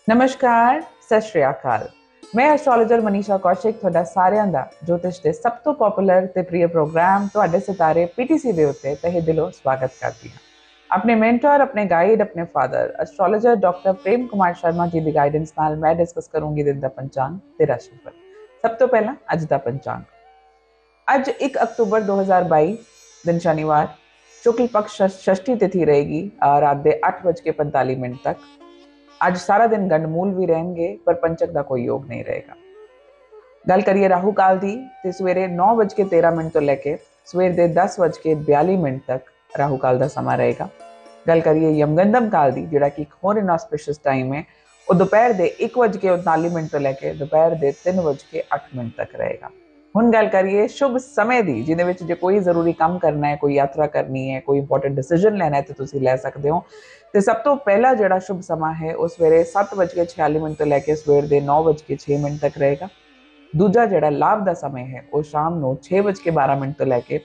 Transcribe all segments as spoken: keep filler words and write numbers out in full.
नमस्कार, सत श्री अकाल। मैं एस्ट्रोलॉजर मनीषा कौशिक ਤੁਹਾਡਾ ਸਾਰਿਆਂ ਦਾ ਜੋਤਿਸ਼ ਦੇ ਸਭ ਤੋਂ ਪਪੂਲਰ ਤੇ ਪ੍ਰਿय ਪ੍ਰੋਗਰਾਮ ਤੁਹਾਡੇ ਸਿਤਾਰੇ ਪੀਟੀਸੀ ਦੇ ਉੱਤੇ ਤਹਿ ਦਿਲੋਂ ਸਵਾਗਤ ਕਰਦੀ ਹਾਂ। ਆਪਣੇ ਮੈਂਟਰ, ਆਪਣੇ ਗਾਈਡ, ਆਪਣੇ father astrologer doctor Prem Kumar Sharma ji ਦੀ ਗਾਈਡੈਂਸ ਨਾਲ ਮੈਂ ਡਿਸਕਸ ਕਰੂੰਗੀ ਦਿਨ ਦਾ ਪੰਚਾਂਗ ਤੇ ਰਾਸ਼ੀਫਲ। ਸਭ ਤੋਂ ਪਹਿਲਾਂ ਅੱਜ ਦਾ ਪੰਚਾਂਗ। ਅੱਜ ਇੱਕ ਅਕਤੂਬਰ दो हज़ार बाईस दिन शनिवार, शुक्ल पक्ष षष्ठी तिथि रहेगी रात के आठ बज के पैंतालीस मिनट तक। ਅੱਜ ਸਾਰਾ ਦਿਨ ਗੰਡਮੂਲ ਵੀ ਰਹਿਣਗੇ ਪਰ ਪੰਚਕ ਦਾ ਕੋਈ ਯੋਗ ਨਹੀਂ ਰਹੇਗਾ। ਗੱਲ ਕਰੀਏ ਰਾਹੂ ਕਾਲ ਦੀ ਤੇ ਸਵੇਰੇ नौ बज के तेरह मिनट ਤੋਂ ਲੈ ਕੇ ਸਵੇਰ ਦੇ दस बज के बयालीस मिनट तक ਰਾਹੂ ਕਾਲ ਦਾ ਸਮਾਂ ਰਹੇਗਾ। ਗੱਲ ਕਰੀਏ ਯਮਗੰਡਮ ਕਾਲ ਦੀ, ਜਿਹੜਾ ਕਿ ਇੱਕ ਹੋਰ ਇਨਆਸਪੀਸ਼ੀਅਸ ਟਾਈਮ ਹੈ, ਉਹ ਦੁਪਹਿਰ ਦੇ एक बज के उनतालीस मिनट ਤੋਂ ਲੈ ਕੇ ਦੁਪਹਿਰ ਦੇ तीन बज के आठ मिनट तक ਰਹੇਗਾ। ਹੁਣ ਗੱਲ ਕਰੀਏ ਸ਼ੁਭ ਸਮੇਂ ਦੀ, ਜਿਹਦੇ ਵਿੱਚ ਜੇ ਕੋਈ ਜ਼ਰੂਰੀ ਕੰਮ ਕਰਨਾ ਹੈ, ਕੋਈ ਯਾਤਰਾ ਕਰਨੀ ਹੈ, ਕੋਈ ਇੰਪੋਰਟੈਂਟ ਡਿਸੀਜਨ ਲੈਣਾ ਹੈ ਤੇ ਤੁਸੀਂ ਲੈ ਸਕਦੇ ਹੋ। ਤੇ ਸਭ ਤੋਂ ਪਹਿਲਾ ਜਿਹੜਾ ਸ਼ੁਭ ਸਮਾਂ ਹੈ ਉਹ ਸਵੇਰੇ सत्त बज के छियालीस मिनट ਤੋਂ ਲੈ ਕੇ ਸਵੇਰ ਦੇ नौ बज के छह मिनट तक ਰਹੇਗਾ। ਦੂਜਾ ਜਿਹੜਾ ਲਾਭ ਦਾ ਸਮਾਂ ਹੈ ਉਹ ਸ਼ਾਮ ਨੂੰ छह बज के बारह मिनट ਤੋਂ ਲੈ ਕੇ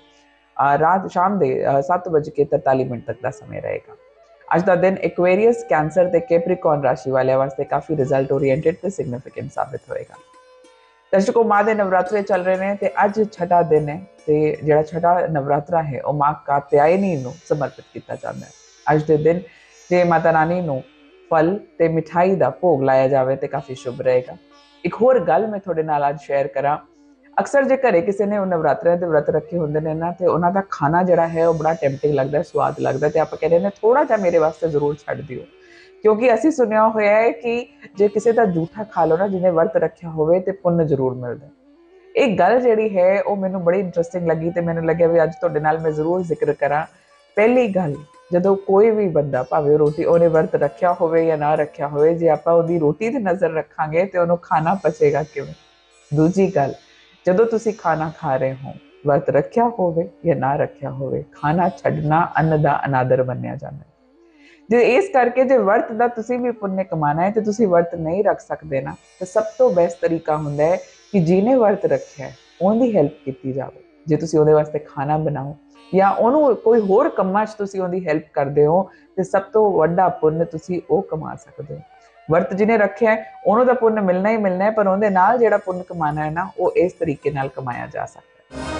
ਰਾਤ ਸ਼ਾਮ ਦੇ सत्त बज के तैंतालीस मिनट तक ਦਾ ਸਮੇਂ ਰਹੇਗਾ। ਅੱਜ ਦਾ ਦਿਨ ਐਕੁਏਰੀਅਸ, ਕੈਂਸਰ ਤੇ ਕੈਪਰੀਕੌਨ ਰਾਸ਼ੀ ਵਾਲਿਆਂ ਵਾਸਤੇ ਕਾਫੀ ਰਿਜ਼ਲਟ ਓਰੀਐਂਟਡ ਤੇ ਸਿਗਨੀਫੀਕੈਂਟ ਸਾਬਿਤ ਹੋਏਗਾ। ਦਰਸ਼ਕੋ, ਮਾਂ ਦੇ ਨਵਰਾਤਰੇ ਚੱਲ ਰਹੇ ਨੇ ਤੇ ਅੱਜ ਛਠਾ ਦਿਨ ਹੈ ਤੇ ਜਿਹੜਾ ਛਠਾ ਨਵਰਾਤਰਾ ਹੈ ਉਹ ਮਾਂ ਕਾਤਿਆਇਨੀ ਨੂੰ ਸਮਰਪਿਤ ਕੀਤਾ ਜਾਂਦਾ ਹੈ। ਅੱਜ ਦੇ ਦਿਨ ਜੇ ਮਾਤਾ ਰਾਣੀ ਨੂੰ ਫਲ ਤੇ ਮਿਠਾਈ ਦਾ ਭੋਗ ਲਾਇਆ ਜਾਵੇ ਤੇ ਕਾਫੀ ਸ਼ੁਭ ਰਹੇਗਾ। ਇੱਕ ਹੋਰ ਗੱਲ ਮੈਂ ਤੁਹਾਡੇ ਨਾਲ ਅੱਜ ਸ਼ੇਅਰ ਕਰਾਂ। ਅਕਸਰ ਜੇ ਘਰੇ ਕਿਸੇ ਨੇ ਉਹ ਨਵਰਾਤਰਿਆਂ ਦੇ ਵਰਤ ਰੱਖੇ ਹੁੰਦੇ ਨੇ ਨਾ ਤੇ ਉਹਨਾਂ ਦਾ ਖਾਣਾ ਜਿਹੜਾ ਹੈ ਉਹ ਬੜਾ ਟੈਂਪਟਿੰਗ ਲੱਗਦਾ, ਸਵਾਦ ਲੱਗਦਾ ਤੇ ਆਪਾਂ ਕਹਿੰਦੇ ਨੇ ਥੋੜਾ ਜਿਹਾ ਮੇਰੇ ਵਾਸਤੇ ਜ਼ਰੂਰ ਛੱਡ ਦਿਓ, ਕਿਉਂਕਿ ਅਸੀਂ ਸੁਣਿਆ ਹੋਇਆ ਹੈ ਕਿ ਜੇ ਕਿਸੇ ਦਾ ਜੂਠਾ ਖਾ ਲਓ ਨਾ, ਜਿਹਨੇ ਵਰਤ ਰੱਖਿਆ ਹੋਵੇ, ਤੇ ਪੁੰਨ ਜ਼ਰੂਰ ਮਿਲਦਾ। ਇਹ ਗੱਲ ਜਿਹੜੀ ਹੈ ਉਹ ਮੈਨੂੰ ਬੜੀ ਇੰਟਰਸਟਿੰਗ ਲੱਗੀ ਤੇ ਮੈਨੂੰ ਲੱਗਿਆ ਵੀ ਅੱਜ ਤੁਹਾਡੇ ਨਾਲ ਮੈਂ ਜ਼ਰੂਰ ਜ਼ਿਕਰ ਕਰਾਂ। ਪਹਿਲੀ ਗੱਲ, ਜਦੋਂ ਕੋਈ ਵੀ ਬੰਦਾ ਭਾਵੇਂ ਰੋਟੀ ਉਹਨੇ ਵਰਤ ਰੱਖਿਆ ਹੋਵੇ ਜਾਂ ਨਾ ਰੱਖਿਆ ਹੋਵੇ, ਜੇ ਆਪਾਂ ਉਹਦੀ ਰੋਟੀ ਤੇ ਨਜ਼ਰ ਰੱਖਾਂਗੇ ਤੇ ਉਹਨੂੰ ਖਾਣਾ ਪਚੇਗਾ ਕਿਵੇਂ। ਦੂਜੀ ਗੱਲ, ਜਦੋਂ ਤੁਸੀਂ ਖਾਣਾ ਖਾ ਰਹੇ ਹੋ, ਵਰਤ ਰੱਖਿਆ ਹੋਵੇ ਜਾਂ ਨਾ ਰੱਖਿਆ ਹੋਵੇ, ਖਾਣਾ ਛੱਡਣਾ ਅੰਨ ਦਾ ਅਨਾਦਰ ਮੰਨਿਆ ਜਾਂਦਾ। ਜੇ ਇਸ ਕਰਕੇ ਜੇ ਵਰਤ ਦਾ ਤੁਸੀਂ ਵੀ ਪੁੰਨ ਕਮਾਣਾ ਹੈ ਤੇ ਤੁਸੀਂ ਵਰਤ ਨਹੀਂ ਰੱਖ ਸਕਦੇ ਨਾ, ਤਾਂ ਸਭ ਤੋਂ ਬੈਸਟ ਤਰੀਕਾ ਹੁੰਦਾ ਹੈ ਕਿ ਜਿਹਨੇ ਵਰਤ ਰੱਖਿਆ ਹੈ ਉਹਦੀ ਹੈਲਪ ਕੀਤੀ ਜਾਵੇ। ਜੇ ਤੁਸੀਂ ਉਹਦੇ ਵਾਸਤੇ ਖਾਣਾ ਬਣਾਓ ਜਾਂ ਉਹਨੂੰ ਕੋਈ ਹੋਰ ਕੰਮਾਂ 'ਚ ਤੁਸੀਂ ਉਹਦੀ ਹੈਲਪ ਕਰਦੇ ਹੋ ਤੇ ਸਭ ਤੋਂ ਵੱਡਾ ਪੁੰਨ ਤੁਸੀਂ ਉਹ ਕਮਾ ਸਕਦੇ ਹੋ। ਵਰਤ ਜਿਹਨੇ ਰੱਖਿਆ ਉਹਨੂੰ ਤਾਂ ਪੁੰਨ ਮਿਲਣਾ ਹੀ ਮਿਲਣਾ ਹੈ, ਪਰ ਉਹਦੇ ਨਾਲ ਜਿਹੜਾ ਪੁੰਨ ਕਮਾਣਾ ਹੈ ਨਾ, ਉਹ ਇਸ ਤਰੀਕੇ ਨਾਲ ਕਮਾਇਆ ਜਾ ਸਕਦਾ ਹੈ।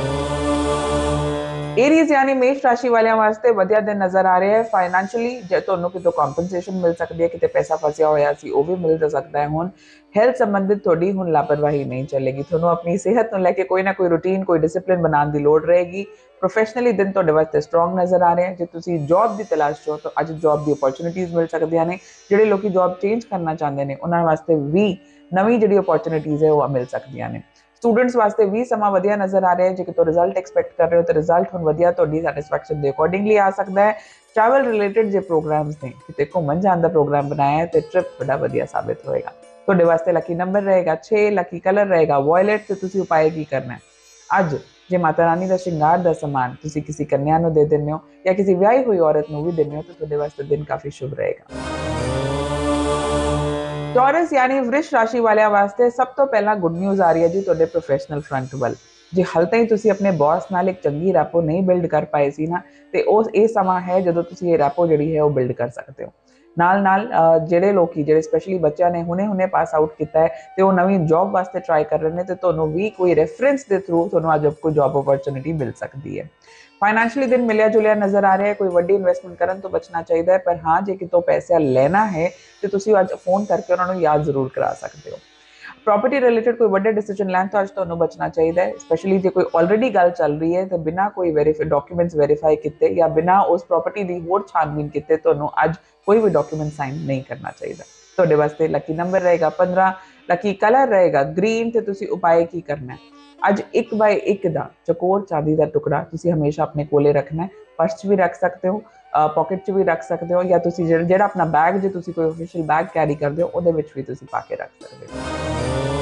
ਏਰੀਜ਼ ਯਾਨੀ ਮੇਸ਼ ਰਾਸ਼ੀ ਵਾਲਿਆਂ ਵਾਸਤੇ ਵਧੀਆ ਦਿਨ ਨਜ਼ਰ ਆ ਰਿਹਾ ਹੈ। ਫਾਈਨੈਂਸ਼ੀਅਲੀ ਜੇ ਤੁਹਾਨੂੰ ਕਿਤੋਂ ਕੰਪਨਸੇਸ਼ਨ ਮਿਲ ਸਕਦੀ ਹੈ, ਕਿਤੇ ਪੈਸਾ ਫਸਿਆ ਹੋਇਆ ਸੀ ਉਹ ਵੀ ਮਿਲ ਸਕਦਾ ਹੈ। ਹੁਣ ਹੈਲਥ ਸੰਬੰਧਿਤ ਤੁਹਾਡੀ ਹੁਣ ਲਾਪਰਵਾਹੀ ਨਹੀਂ ਚੱਲੇਗੀ। ਤੁਹਾਨੂੰ ਆਪਣੀ ਸਿਹਤ ਨੂੰ ਲੈ ਕੇ ਕੋਈ ਨਾ ਕੋਈ ਰੂਟੀਨ, ਕੋਈ ਡਿਸਿਪਲਿਨ ਬਣਾਉਣ ਦੀ ਲੋੜ ਰਹੇਗੀ। ਪ੍ਰੋਫੈਸ਼ਨਲੀ ਦਿਨ ਤੁਹਾਡੇ ਵਾਸਤੇ ਸਟਰੋਂਗ ਨਜ਼ਰ ਆ ਰਿਹਾ ਹੈ। ਜੇ ਤੁਸੀਂ ਜੌਬ ਦੀ ਤਲਾਸ਼ 'ਚ ਹੋ ਤਾਂ ਅੱਜ ਜੌਬ ਦੀ ਓਪਰਚੁਨਿਟੀਜ਼ ਮਿਲ ਸਕਦੀਆਂ ਨੇ। ਜਿਹੜੇ ਲੋਕੀ ਜੌਬ ਚੇਂਜ ਕਰਨਾ ਚਾਹੁੰਦੇ ਨੇ ਉਹਨਾਂ ਵਾਸਤੇ ਵੀ ਨਵੀਂ ਜਿਹੜੀ ਓਪਰਚੁਨਿਟੀਜ਼ ਹੈ ਉਹ ਮਿਲ ਸਕਦੀਆਂ ਨੇ। ਸਟੂਡੈਂਟਸ ਵਾਸਤੇ ਵੀ ਸਮਾਂ ਵਧੀਆ ਨਜ਼ਰ ਆ ਰਿਹਾ ਹੈ। ਜੇ ਕਿਤੋਂ ਰਿਜ਼ਲਟ ਐਕਸਪੈਕਟ ਕਰ ਰਹੇ ਹੋ ਤਾਂ ਰਿਜ਼ਲਟ ਹੁਣ ਵਧੀਆ ਤੁਹਾਡੀ ਸੈਟਿਸਫੈਕਸ਼ਨ ਦੇ ਅਕੋਰਡਿੰਗਲੀ ਆ ਸਕਦਾ ਹੈ। ਟਰੈਵਲ ਰਿਲੇਟਡ ਜੇ ਪ੍ਰੋਗਰਾਮਸ ਨੇ, ਕਿਤੇ ਘੁੰਮਣ ਜਾਣ ਦਾ ਪ੍ਰੋਗਰਾਮ ਬਣਾਇਆ ਹੈ ਤੇ ਟ੍ਰਿਪ ਬੜਾ ਵਧੀਆ ਸਾਬਿਤ ਹੋਏਗਾ। ਤੁਹਾਡੇ ਵਾਸਤੇ ਲੱਕੀ ਨੰਬਰ ਰਹੇਗਾ छह, ਲੱਕੀ ਕਲਰ ਰਹੇਗਾ ਵਾਇਲਟ ਤੇ ਤੁਸੀਂ ਉਪਾਅ ਕੀ ਕਰਨਾ ਹੈ। ਅੱਜ ਜੇ ਮਾਤਾ ਰਾਣੀ ਦਾ ਸ਼ਿੰਗਾਰ ਦਾ ਸਮਾਨ ਤੁਸੀਂ ਕਿਸੇ ਕੰਨਿਆ ਨੂੰ ਦੇ ਦਿੰਦੇ ਹੋ ਜਾਂ ਕਿਸੇ ਵਿਆਹੀ ਹੋਈ ਔਰਤ ਨੂੰ ਵੀ ਦਿੰਦੇ ਹੋ ਤਾਂ ਤੁਹਾਡੇ ਵਾਸਤੇ ਦਿਨ ਕਾਫੀ ਸ਼ੁਭ ਰਹੇਗਾ। ਟੌਰਸ ਯਾਨੀ ਵ੍ਰਿਸ਼ ਰਾਸ਼ੀ ਵਾਲਿਆਂ ਵਾਸਤੇ ਸਭ ਤੋਂ ਪਹਿਲਾਂ ਗੁੱਡ ਨਿਊਜ਼ ਆ ਰਹੀ ਹੈ ਜੀ ਤੁਹਾਡੇ ਪ੍ਰੋਫੈਸ਼ਨਲ ਫਰੰਟ ਵੱਲ। ਜੇ ਹਾਲੇ ਤਾਈਂ ਤੁਸੀਂ ਆਪਣੇ ਬੌਸ ਨਾਲ ਇੱਕ ਚੰਗੀ ਰੈਪੋ ਨਹੀਂ ਬਿਲਡ ਕਰ ਪਾਏ ਸੀ ਨਾ, ਤੇ ਉਹ ਇਹ ਸਮਾਂ ਹੈ ਜਦੋਂ ਤੁਸੀਂ ਇਹ ਰੈਪੋ ਜਿਹੜੀ ਹੈ ਉਹ ਬਿਲਡ ਕਰ ਸਕਦੇ ਹੋ। ਨਾਲ ਨਾਲ ਜਿਹੜੇ ਲੋਕੀ, ਜਿਹੜੇ ਸਪੈਸ਼ਲੀ ਬੱਚਿਆਂ ਨੇ ਹੁਣੇ ਹੁਣੇ ਪਾਸ ਆਊਟ ਕੀਤਾ ਹੈ ਤੇ ਉਹ ਨਵੀਂ ਜੌਬ ਵਾਸਤੇ ਟਰਾਈ ਕਰ ਰਹੇ ਨੇ, ਤੇ ਤੁਹਾਨੂੰ ਵੀ ਕੋਈ ਰੈਫਰੈਂਸ ਦੇ ਥਰੂ ਤੁਹਾਨੂੰ ਅੱਜ ਕੋਈ ਜੌਬ ਓਪਰਚੁਨਿਟੀ ਮਿਲ ਸਕਦੀ ਹੈ। ਫਾਈਨੈਂਸ਼ੀਅਲੀ ਦਿਨ ਮਿਲਿਆ ਜੁਲਿਆ ਨਜ਼ਰ ਆ ਰਿਹਾ ਹੈ। ਕੋਈ ਵੱਡੀ ਇਨਵੈਸਟਮੈਂਟ ਕਰਨ ਤੋਂ ਬਚਣਾ ਚਾਹੀਦਾ ਹੈ, ਪਰ ਹਾਂ ਜੇ ਕਿਤੋਂ ਪੈਸਾ ਲੈਣਾ ਹੈ ਤੇ ਤੁਸੀਂ ਅੱਜ ਫੋਨ ਕਰਕੇ ਉਹਨਾਂ ਨੂੰ ਯਾਦ ਜ਼ਰੂਰ ਕਰਾ ਸਕਦੇ ਹੋ। ਪ੍ਰੋਪਰਟੀ ਰਿਲੇਟਡ ਕੋਈ ਵੱਡੇ ਡਿਸੀਜਨ ਲੈਣ ਤੋਂ ਅੱਜ ਤੁਹਾਨੂੰ ਬਚਣਾ ਚਾਹੀਦਾ ਹੈ। ਸਪੈਸ਼ਲੀ ਜੇ ਕੋਈ ਆਲਰੇਡੀ ਗੱਲ ਚੱਲ ਰਹੀ ਹੈ ਤੇ ਬਿਨਾਂ ਕੋਈ ਵੈਰੀਫਾਈ ਡਾਕੂਮੈਂਟਸ ਵੈਰੀਫਾਈ ਕੀਤੇ ਜਾਂ ਬਿਨਾਂ ਉਸ ਪ੍ਰੋਪਰਟੀ ਦੀ ਹੋਰ ਛਾਨਬੀਨ ਕੀਤੇ ਤੁਹਾਨੂੰ ਅੱਜ ਕੋਈ ਵੀ ਡਾਕੂਮੈਂਟ ਸਾਈਨ ਨਹੀਂ ਕਰਨਾ ਚਾਹੀਦਾ। ਤੁਹਾਡੇ ਵਾਸਤੇ ਲੱਕੀ ਨੰਬਰ ਰਹੇਗਾ पंद्रह, ਲੱਕੀ ਕਲਰ ਰਹੇਗਾ ਗ੍ਰੀਨ ਤੇ ਤੁਸੀਂ ਉਪਾਅ ਕੀ ਕਰਨਾ ਹੈ। ਅੱਜ ਇੱਕ ਬਾਏ ਇੱਕ ਦਾ ਚਕੋਰ ਚਾਂਦੀ ਦਾ ਟੁਕੜਾ ਤੁਸੀਂ ਹਮੇਸ਼ਾ ਆਪਣੇ ਕੋਲੇ ਰੱਖਣਾ ਹੈ। ਪਰਸ 'ਚ ਵੀ ਰੱਖ ਸਕਦੇ ਹੋ, ਪਾਕਟ 'ਚ ਵੀ ਰੱਖ ਸਕਦੇ ਹੋ, ਜਾਂ ਤੁਸੀਂ ਜਿਹੜਾ ਜਿਹੜਾ ਆਪਣਾ ਬੈਗ, ਜੇ ਤੁਸੀਂ ਕੋਈ ਆਫੀਸ਼ੀਅਲ ਬੈਗ ਕੈਰੀ ਕਰਦੇ ਹੋ ਉਹਦੇ ਵਿੱਚ ਵੀ ਤੁਸੀਂ ਪਾ ਕੇ ਰੱਖ ਸਕਦੇ ਹੋ।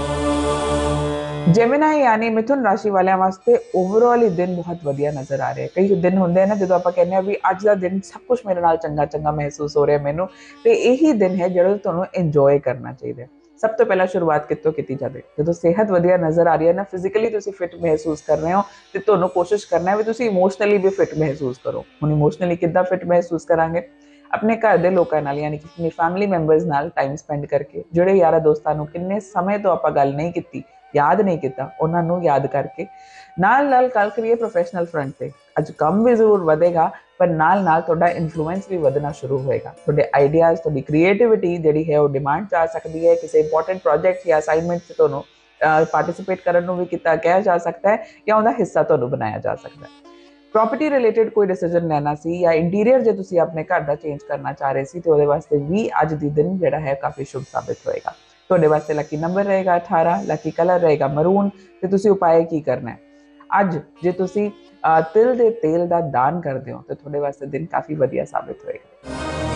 ਜੈਮਿਨਾਈ ਯਾਨੀ ਮਿਥੁਨ ਰਾਸ਼ੀ ਵਾਲਿਆਂ ਵਾਸਤੇ ਓਵਰਆਲ ਹੀ ਦਿਨ ਬਹੁਤ ਵਧੀਆ ਨਜ਼ਰ ਆ ਰਿਹਾ ਹੈ। ਕਈ ਦਿਨ ਹੁੰਦੇ ਨੇ ਜਦੋਂ ਆਪਾਂ ਕਹਿੰਦੇ ਹਾਂ ਵੀ ਅੱਜ ਦਾ ਦਿਨ ਸਭ ਕੁਝ ਮੇਰੇ ਨਾਲ ਚੰਗਾ ਚੰਗਾ ਮਹਿਸੂਸ ਹੋ ਰਿਹਾ ਮੈਨੂੰ, ਤੇ ਇਹੀ ਦਿਨ ਹੈ ਜਿਹੜਾ ਤੁਹਾਨੂੰ ਇੰਜੋਏ ਕਰਨਾ ਚਾਹੀਦਾ ਹੈ। ਸਭ ਤੋਂ ਪਹਿਲਾਂ ਸ਼ੁਰੂਆਤ ਕਿੱਥੋਂ ਕੀਤੀ ਜਾਵੇ? ਜਦੋਂ ਸਿਹਤ ਵਧੀਆ ਨਜ਼ਰ ਆ ਰਹੀ ਹੈ ਨਾ, ਫਿਜ਼ੀਕਲੀ ਤੁਸੀਂ ਫਿਟ ਮਹਿਸੂਸ ਕਰ ਰਹੇ ਹੋ ਤੇ ਤੁਹਾਨੂੰ ਕੋਸ਼ਿਸ਼ ਕਰਨਾ ਹੈ ਵੀ ਤੁਸੀਂ ਇਮੋਸ਼ਨਲੀ ਵੀ ਫਿਟ ਮਹਿਸੂਸ ਕਰੋ। ਹੁਣ ਇਮੋਸ਼ਨਲੀ ਕਿੱਦਾਂ ਫਿਟ ਮਹਿਸੂਸ ਕਰਾਂਗੇ? अपने घर के लोगों नाल यानी कि अपनी फैमिली मैंबर्स नाल टाइम स्पेंड करके, जोड़े यारा दोस्तों नूं किन्ने समय तो आपां गल नहीं कीती, याद नहीं किया, उन्होंने याद करके नाल नाल गल करिए प्रोफैशनल फ्रंट पे। अज कम भी जरूर वधेगा पर नाल नाल तुहाडा इन्फ्लुएंस भी वधना शुरू होएगा। तुहाडे आइडियाज़, तुहाडी क्रिएटिविटी जिहड़ी है वो डिमांड जा सकती है, किसी इंपॉर्टेंट प्रोजेक्ट या असाइनमेंट से तुहानूं पार्टिसिपेट करने को भी किया कहा जा सकता है या उनका हिस्सा तुहानूं बनाया जा सकता है। प्रॉपर्टी रिलेटेड कोई डिसीजन लेना सी या इंटीरियर जो तुसीं अपने घर का चेंज करना चाह रहे सी तो उहदे वास्ते भी अज दी दिन जिहड़ा है काफ़ी शुभ साबित होएगा। तुहाडे वास्ते लकी नंबर रहेगा अठारह, लकी कलर रहेगा मरून ते तुसीं उपाय की करना है। अज जे तुसीं तिल दे तेल का दान करते हो तो तुहाडे वास्ते दिन काफ़ी वधिया साबित होएगा।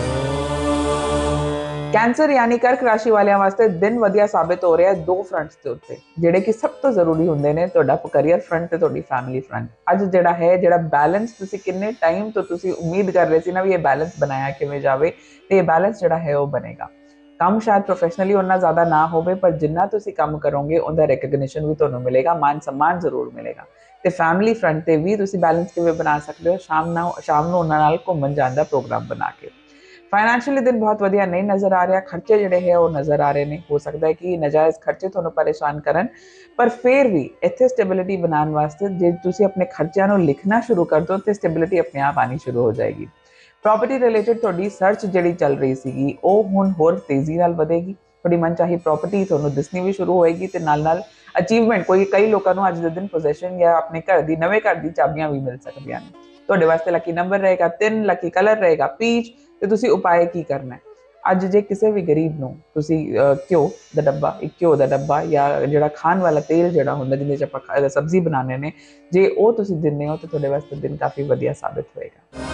कैंसर यानी कर्क राशि वालियां वास्ते दिन वधिया साबित हो रहा है दो फ्रंट्स के उत्ते, जिहड़े कि सब तो जरूरी हुंदे ने, तुहाडा करियर फ्रंट ते तुहाडी फैमिली फ्रंट। अज जिहड़ा है जिहड़ा बैलेंस तुसीं किन्ने टाइम तो तुसीं उम्मीद कर रहे सी ना भी ये बैलेंस बनाया किवें जावे ते ये बैलेंस जिहड़ा है वो बनेगा। काम शायद प्रोफैशनली उन्ना ज़्यादा ना होवे पर जिन्ना तुसीं काम करोगे उनका रिकग्निशन भी तुहानूं मिलेगा, मान सम्मान जरूर मिलेगा। ते फैमिली फ्रंट ते भी तुसीं बैलेंस किवें बना सकते हो, शाम ना शाम नूं उन्हां नाल घुम्मण जाण दा प्रोग्राम बना के। फाइनैशियली दिन बहुत वधिया नहीं नज़र आ रहा, खर्चे जिहड़े है वो नज़र आ रहे हैं। हो सकता है कि नजायज़ खर्चे तुहानूं परेशान करन पर फिर भी इत्थे स्टेबिलिटी बनाने वास्ते जे तुसीं अपने खर्चों को लिखना शुरू कर दो तो स्टेबिलिटी अपने आप आनी शुरू हो जाएगी। प्रॉपर्टी रिलेटेड तुहाडी सर्च जिहड़ी चल रही सीगी वो हुण होर तेज़ी नाल वधेगी। तुहाडी मनचाही प्रॉपर्टी तुहानूं दिसनी भी शुरू होएगी ते नाल नाल अचीवमेंट कोई कई लोगों को अज दे दिन पोजेशन या अपने घर की नवे घर की चाबियां भी मिल सकदियां ने। तुहाडे वास्ते लकी नंबर रहेगा तीन, लकी कलर रहेगा पीच ते तुसीं उपाय की करना है। अज जे किसी भी गरीब नूं तुसीं घ्यो दा डब्बा, एक घ्यो दा डब्बा या जिहड़ा खाण वाला तेल जिहड़ा हुंदा जिहदे च आपां सब्जी बनाने ने, जे वो तुसीं दिंदे हो तो तुहाडे वास्ते दिन काफ़ी वधिया साबित होएगा।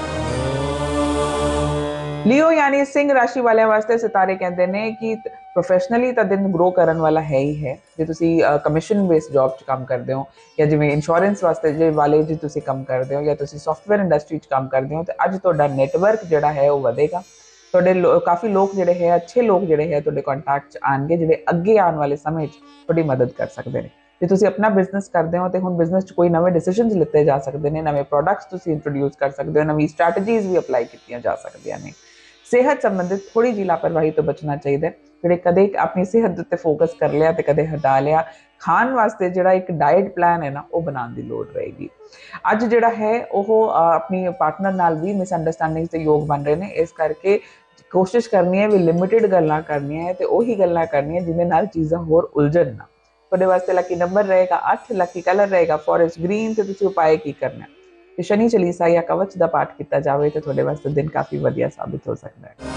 लियो यानी सिंह राशि वाले वास्ते सितारे कहते हैं कि प्रोफैशनली तो दिन ग्रो करने वाला है ही है। जो तुसी कमीशन बेस्ड जॉब च काम करते हो या जिवें इंश्योरेंस वास्ते जे वाले जो तुसी काम करते हो या तुसी सॉफ्टवेयर इंडस्ट्री च काम करते हो तो अज तुहाडा नेटवर्क जिहड़ा है वो वधेगा। तुहाडे लो, काफ़ी लोग जिहड़े है अच्छे लोग जिहड़े है तुहाडे कॉन्टैक्ट च आएंगे जिहड़े अगे आने वाले समय च तुहाडी मदद कर सकते हैं। जे तुसी अपना बिजनेस करते हो तो हुण बिजनेस च कोई नवे डिसीजनस लिते जा सकते हैं, नवे प्रोडक्ट्स तुसी इंट्रोड्यूस कर सकते हो, नवी स्ट्रैटेजीज भी अपलाई कीतियां जा सकदियां ने। सेहत संबंधित थोड़ी जी लापरवाही तो बचना चाहिए, जिहड़े कदे अपनी सेहत उत्ते फोकस कर लिया तो कदे हटा लिया। खान वास्ते जिहड़ा एक डाइट प्लान है ना वो बनाने की लोड़ रहेगी। अज जिहड़ा है वो अपनी पार्टनर नाल भी मिसअंडरस्टैंडिंग से योग बन रहे हैं, इस करके कोशिश करनी है भी लिमिटेड गल्लां करनियां है तो उही गल्लां करनियां जिहदे नाल चीज़ां होर उलझन ना। तुहाडे वास्ते लकी नंबर रहेगा अठ, लकी कलर रहेगा फॉरेस्ट ग्रीन ते तुसीं उपाय की करना है। शनि चालीसा या कवच का पाठ किया जाए तो थोड़े वास्ते दिन काफ़ी वधिया साबित हो सकता है।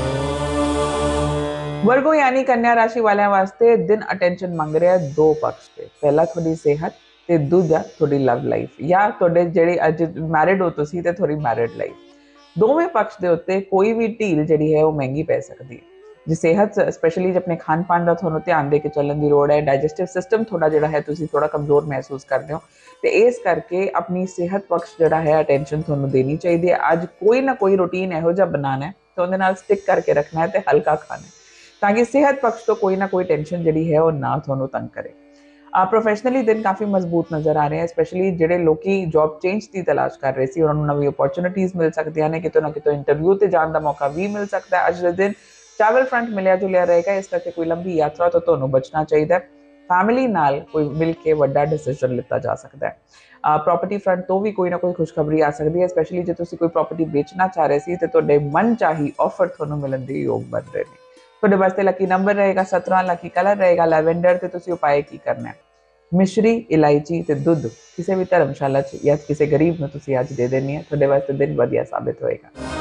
वर्गो यानी कन्या राशि वाले वास्ते दिन अटेंशन मंग रहा है दो पक्ष पे। पहला थोड़ी सेहत ते दूजा थोड़ी लव लाइफ या थोड़े जेडी अज मैरिड हो तुसी ते थोड़ी मैरिड लाइफ, दोवें पक्ष के उत्ते कोई भी ढील जी है वो महंगी पै सकती है। जी सेहत स्पैशली अपने खान पान का थोड़ा ध्यान दे के चलन की लोड़ है। डाइजेस्टिव सिस्टम थोड़ा जिहड़ा है तुसी थोड़ा कमजोर महसूस करते हो तो इस करके अपनी सेहत पक्ष जिहड़ा है अटेंशन थोनू देनी चाहिए। अज कोई ना कोई रूटीन इहो जिहा बनाना है तो उहदे नाल स्टिक करके रखना है तो हल्का खाना है ताकि सेहत पक्ष तो कोई ना कोई टेंशन जिहड़ी है वो ना थोनू तंग करे। प्रोफैशनली दिन काफ़ी मजबूत नज़र आ रहे हैं, स्पैशली जिहड़े लोकी जॉब चेंज की तलाश कर रहे सी उन्होंने नवी अपॉर्चुनिटीज़ मिल सकदियां ने, कितों ना कितों इंटरव्यू ते जाने का मौका भी मिल सकता है। अज दे दिन ट्रैवल फ्रंट मिलिया जुलिया रहेगा, इस करके कोई लंबी यात्रा तो तुहानूं बचना चाहिए। फैमिली नाल कोई मिल के वड्डा डिसीजन लिता जा सकता है। प्रॉपर्टी फ्रंट तो भी कोई ना कोई खुशखबरी आ सकती है, स्पैशली जो तुसी कोई प्रॉपर्टी बेचना चाह रहे सी तो तुहाडे मन चाही ऑफर तुहानूं मिलण दे योग बन रहे हैं। तुहाडे वास्ते लकी नंबर रहेगा सत्रह, लकी कलर रहेगा लैवेंडर ते तुसी उपाय की करना है। मिश्री, इलायची ते दुध किसी भी धर्मशाला च या किसी गरीब नूं तुसी अज दे देनी है, तुहाडे वास्ते दिन वधिया साबित होएगा।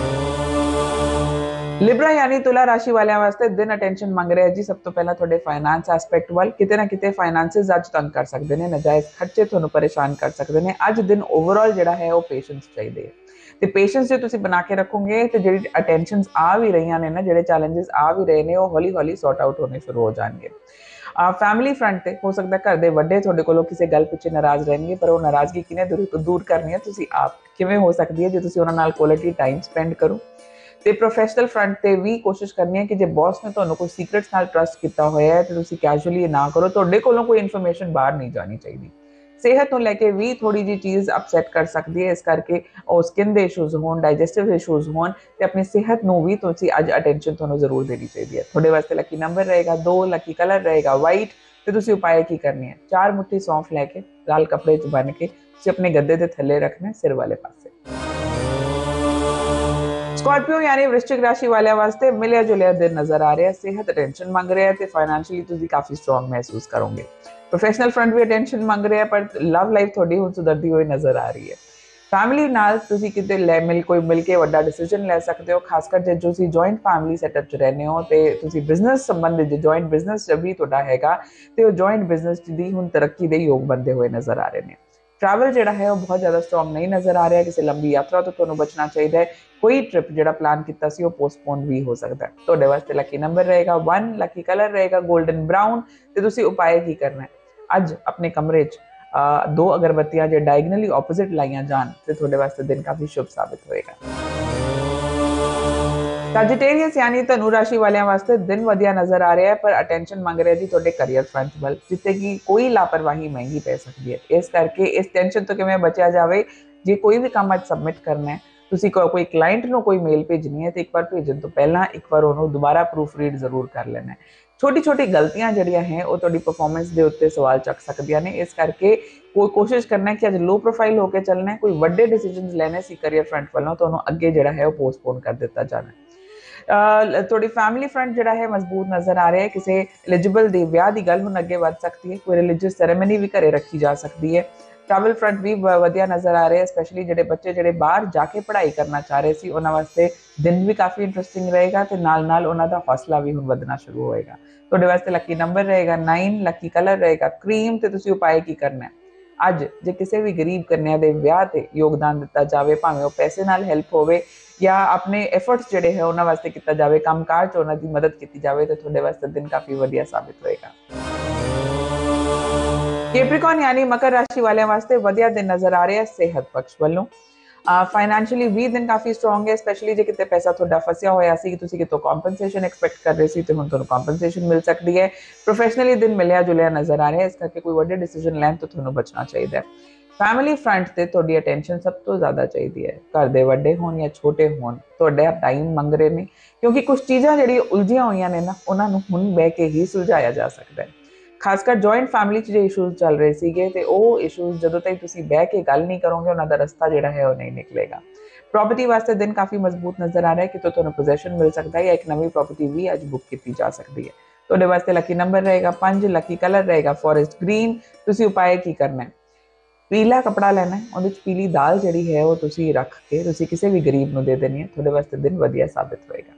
लिब्रा यानी तुला राशि वाले वास्ते दिन अटेंशन मंग रहा है जी। सब तो पहला थोड़े फाइनेंस एस्पेक्ट वाल किते ना किते फाइनेंसिस अज तंग कर सकते हैं, नजायज़ खर्चे तुहानूं परेशान कर सकते हैं। अज दिन ओवरऑल जिहड़ा है वो पेशेंस चाहिए ते पेशेंस जो तुसी बना के रखोगे तो जिहड़ी अटेंशनस आ भी रही ने ना, जिहड़े चैलेंजेस आ भी रहे हैं वो हौली हौली सॉर्ट आउट होने शुरू हो जाएंगे। फैमिली फ्रंट पे हो सकता है घर के वड्डे तुहाडे कोलों किसी गल पिछे नाराज़ रहेंगे, पर वो नाराज़गी किने दूर दूर करनी है तुसी आप किवें हो सकती है जो तुसी उन्हां नाल क्वालिटी टाइम स्पेंड करो। ते प्रोफैशनल फ्रंट ते भी कोशिश करनी है कि जे बॉस ने तुहानूं कोई सीक्रेट्स नाल ट्रस्ट किया होया है तो तुसी कैजुअली ना करो, तुहाडे कोलों कोई इन्फॉर्मेशन बाहर नहीं जानी चाहिए। ਸਿਹਤ ਨੂੰ ਲੈ ਕੇ ਵੀ ਥੋੜੀ ਜੀ ਚੀਜ਼ ਅਪਸੈਟ ਕਰ ਸਕਦੀ ਹੈ, ਇਸ ਕਰਕੇ ਉਹ ਸਕਿਨ ਦੇ ਇਸ਼ੂਜ਼ ਹੋਣ, ਡਾਈਜੈਸਟਿਵ ਇਸ਼ੂਜ਼ ਹੋਣ ਤੇ ਆਪਣੀ ਸਿਹਤ ਨੂੰ ਵੀ ਤੁਸੀਂ ਅੱਜ ਅਟੈਂਸ਼ਨ ਤੁਹਾਨੂੰ ਜ਼ਰੂਰ ਦੇਣੀ ਚਾਹੀਦੀ ਹੈ। ਤੁਹਾਡੇ ਵਾਸਤੇ ਲੱਕੀ ਨੰਬਰ ਰਹੇਗਾ ਦੋ, ਲੱਕੀ ਕਲਰ ਰਹੇਗਾ ਵਾਈਟ ਤੇ ਤੁਸੀਂ ਉਪਾਅ ਕੀ ਕਰਨੀ ਹੈ, ਚਾਰ ਮੁੱਠੀ ਸੌਂਫ ਲੈ ਕੇ ਲਾਲ ਕੱਪੜੇ 'ਚ ਬੰਨ ਕੇ ਤੁਸੀਂ ਆਪਣੇ ਗੱਦੇ ਦੇ ਥੱਲੇ ਰੱਖਣਾ ਸਿਰ ਵਾਲੇ ਪਾਸੇ। स्कॉर्पियो यानी वृश्चिक राशि वाले वास्ते मिलिया जुलिया दिन नजर आ रहा है, सेहत अटेंशन मांग रहा है ते फाइनेंशियली तुसी काफी स्ट्रॉन्ग महसूस करोगे। प्रोफेशनल फ्रंट भी अटेंशन मांग रहा है, पर लव लाइफ थोड़ी हुण सुधरदी हुई नजर आ रही है। फैमिली नाल तुसी किते ले मिल कोई मिल के वड्डा डिसीजन ले सकते हो, खासकर जे तुसी जॉइंट फैमिली सैटअप च रहने हो ते तुसी बिजनेस संबंधित जे जॉइंट बिजनेस भी तुहाडा हैगा ते ओ जॉइंट बिजनेस दी हुण तरक्की दे योग बनदे हुए नजर आ रहे हैं। ट्रैवल जिहड़ा है वो बहुत ज़्यादा स्ट्रॉन्ग नहीं नज़र आ रहा है, किसी लंबी यात्रा तो तुहानूं बचना चाहिए। कोई ट्रिप जिहड़ा प्लान कीता सी वो पोस्टपोन भी हो सकता है। तुहाडे वास्ते लकी नंबर रहेगा वन, लकी कलर रहेगा गोल्डन ब्राउन ते तुसीं उपाय की करना है, अज अपने कमरे च आ, दो अगरबत्तियां जे डायगनली ऑपोजिट लाइयां जान ते तुहाडे वास्ते दिन काफ़ी शुभ साबित होएगा। सैजिटेरियस यानी धनु राशि वालियां वास्ते दिन वधिया नजर आ रहा है, पर अटेंशन मांग रहा है जी तुहाडे करियर फ्रंट वल, जिथे कि कोई लापरवाही महंगी पै सकती है। इस करके इस टेंशन तो किवें बचिया जाए, जे कोई भी काम अज सबमिट करना है, तुसी को कोई क्लाइंट नूं कोई मेल भेजनी है तो एक बार भेजन तो पहला एक बार उन्होंने दोबारा प्रूफ रीड जरूर कर लेना है। छोटी छोटी गलतियां जिहड़ियां हैं वो तुहाडी परफॉर्मेंस दे उत्ते सवाल चक सकदियां ने, इस करके कोई कोशिश करना है कि अज लो प्रोफाइल होकर चलना है, कोई वड्डे डिसीजन लेने सी करियर फ्रंट वालों तो उन्होंने अगे जिहड़ा है वो पोस्टपोन कर दिता जाना है। थोड़ी फैमिली फ्रंट जिहड़ा है मजबूत नजर आ रहा है, किसी एलिजिबल दे विआह दी गल हुण अगे वध सकती है, कोई रिलीजियस सैरेमनी भी घरे रखी जा सकती है। ट्रैवल फ्रंट भी वधिया नजर आ रहे हैं, स्पैशली जिहड़े बच्चे जिहड़े बाहर जाके पढ़ाई करना चाह रहे सी उन्हां वास्ते दिन भी काफ़ी इंटरस्टिंग रहेगा ते नाल नाल उन्हां दा हौसला भी हुण वधना शुरू होएगा। तुहाडे वास्ते लकी नंबर रहेगा नाइन, लकी कलर रहेगा क्रीम ते तुसीं उपाय की करना है, अज जे किसी भी गरीब कन्या दे विआह ते योगदान दिता जाए, भावें वो पैसे नाल हैल्प होवे या अपने एफर्ट्स जिहड़े है उन्हां वास्ते किया जाए, काम काज उन्हां दी मदद की जाए तो तुहाडे वास्ते दिन काफ़ी वधिया साबित होएगा। कैप्रिकॉर्न यानी मकर राशि वाले वास्ते वधिया दिन नजर आ रहे हैं सेहत पक्ष वालों। फाइनैशियली भी दिन काफ़ी स्ट्रॉन्ग है, स्पैशली जो कितने पैसा थोड़ा फसिया होया सी कि तुसी कितों कॉम्पनसेशन एक्सपैक्ट कर रहे सी तो हुण तुहानूं कॉम्पनसेशन मिल सकती है। प्रोफैशनली दिन मिलिया जुलिया नजर आ रहा है, इस करके कोई वड्डे डिसीजन लैन तो तुहानूं बचना चाहिए। फैमिली फ्रंट ते तुहाडी अटेंशन सब तो ज़्यादा चाहिए है, घर दे वड्डे होण या छोटे होण तुहाडा टाइम मंग रहे हैं, क्योंकि कुछ चीज़ां जिहड़ियां उलझियां होईयां ने ना उन्हां नूं हुण बह के ही सुलझाया जा सकता है। खासकर जॉइंट फैमिली च जो इशूज़ चल रहे सीगे ते वो इशूज़ जदों तक तुसीं बह के गल नहीं करोगे उन्हां दा रस्ता जिहड़ा है वो नहीं निकलेगा। प्रॉपर्टी वास्ते दिन काफ़ी मजबूत नजर आ रहा है कि तो तुहानूं पोजेशन मिल सकता है या एक नवी प्रॉपर्टी भी अज बुक की जा सकती है। तुहाडे वास्ते लकी नंबर रहेगा पंज, लकी कलर रहेगा फॉरेस्ट ग्रीन। तुसीं उपाय की करना है, पीला कपड़ा लेना है, उहदे च पीली दाल जिहड़ी है वो तुसीं रख के तुसीं किसी भी गरीब नूं दे देनी है, तुहाडे वास्ते दिन वधिया साबित होएगा।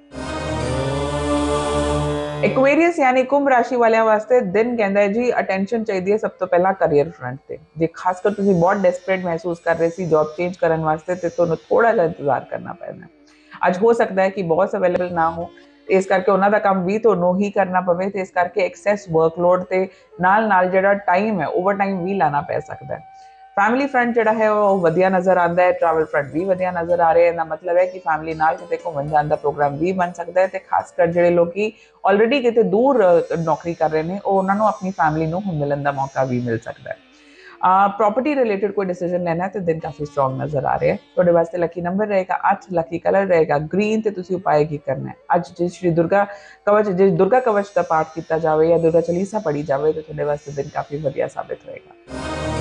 एक्वेरियस यानी कुंभ राशि वाले वास्ते दिन कहता है जी अटेंशन चाहिए सब तो पहला करियर फ्रंट पे, जे खासकर तुसीं बहुत डेस्परेट महसूस कर रहे सी जॉब चेंज करने वास्ते ते तुहानूं थोड़ा जिहा इंतजार करना पैना। अज हो सकता है कि बॉस अवेलेबल ना हो, इस करके उन्हां दा काम भी तुहानूं ही करना पवे ते इस करके एक्सैस वर्कलोड ते नाल नाल जिहड़ा टाइम है ओवर टाइम भी लाना पै सकदा है। फैमिली फ्रंट जिहड़ा है वो वधिया नजर आता है, ट्रैवल फ्रंट भी वधिया नजर आ रहे हैं, ना मतलब है कि फैमिली नाल किते घूमन जाण दा प्रोग्राम भी बन सकता है ते खासकर जिहड़े लोग ऑलरेडी किते दूर नौकरी कर रहे हैं उन्हां नूं अपनी फैमिली नूं मिलण दा मौका भी मिल सकता है। प्रॉपर्टी रिलेटेड कोई डिसीजन लेना है तो दिन काफ़ी स्ट्रॉन्ग नजर आ रहे हैं। तुहाडे वास्ते लकी नंबर रहेगा अठ, लकी कलर रहेगा ग्रीन ते तुसीं उपाय की करना है, अज जे श्री दुर्गा कवच जे दुर्गा कवच का पाठ किया जाए या दुर्गा चालीसा पढ़ी जाए तो तुहाडे वास्ते दिन काफ़ी वधिया साबित होएगा।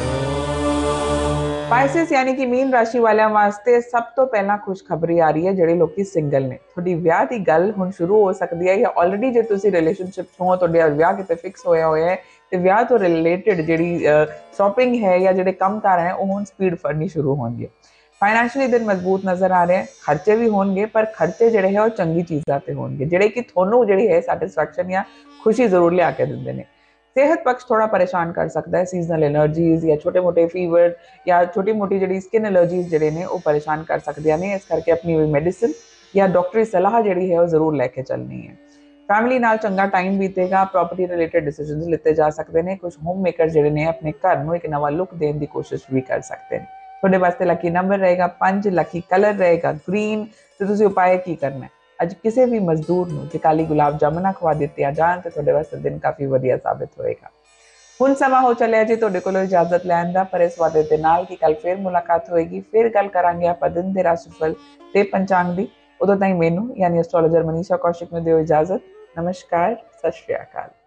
स्पाइसिस यानी कि मीन राशि वाले वास्ते सब तो पहला खुशखबरी आ रही है जिहड़े लोग सिंगल ने, थोड़ी विआह की गल हुण शुरू हो सकती है या ऑलरेडी जे तुसीं रिलेशनशिप हो तुहाडा विआह किते फिक्स होया होया है तो विआह तो रिलेटेड जिहड़ी शॉपिंग है या जिहड़े कामकार हैं वो हुण स्पीड फड़नी शुरू होणगे। फाइनैशियली दिन मजबूत नजर आ रहे हैं, खर्चे भी होणगे पर खर्चे जिहड़े है वो चंगी चीज़ां ते होणगे जिहड़े कि तुहानूं जिहड़ी है सैटिस्फैक्शन या खुशी जरूर लिया के दिंदे ने। सेहत पक्ष थोड़ा परेशान कर सकता है, सीजनल एलर्जीज या छोटे मोटे फीवर या छोटी मोटी जी स्किन एलर्जीज जिहड़े ने वो परेशान कर सकते हैं, इस करके अपनी मेडिसिन या डॉक्टरी सलाह जिहड़ी है वो जरूर लैके चलनी है। फैमिली नाल चंगा टाइम बीतेगा, प्रॉपर्टी रिलेटेड डिसीजन लिते जा सकते हैं, कुछ होम मेकर जिहड़े ने अपने घर में एक नवा लुक देने की कोशिश भी कर सकते हैं। तुहाडे वास्ते लकी नंबर रहेगा पंज, लकी कलर रहेगा ग्रीन तो तुसीं उपाय की करना है, अज किसी भी मजदूर नूं जे काली गुलाब जामुना खवा दित्तियां जाण ते तुहाडे वास्ते दिन काफ़ी वधिया साबित होएगा। ਹੁਣ ਸਮਾਂ ਹੋ ਚੱਲਿਆ ਜੀ ਤੁਹਾਡੇ ਕੋਲੋਂ ਇਜਾਜ਼ਤ ਲੈਣ ਦਾ, ਪਰ ਇਸ ਵਾਅਦੇ ਦੇ ਨਾਲ ਕਿ ਕੱਲ ਫੇਰ ਮੁਲਾਕਾਤ ਹੋਏਗੀ, ਫਿਰ ਗੱਲ ਕਰਾਂਗੇ ਆਪਾਂ ਦਿਨ ਦੇ ਰਾਸ਼ੀਫਲ ਤੇ ਪੰਚਾਂਗ ਦੀ। ਉਦੋਂ ਤਾਈਂ ਮੈਨੂੰ ਯਾਨੀ ਐਸਟ੍ਰੋਲੋਜਰ ਮਨੀਸ਼ਾ ਕੌਸ਼ਿਕ ਨੂੰ ਦਿਓ ਇਜਾਜ਼ਤ। ਨਮਸਕਾਰ, ਸਤਿ ਸ਼੍ਰੀ ਅਕਾਲ।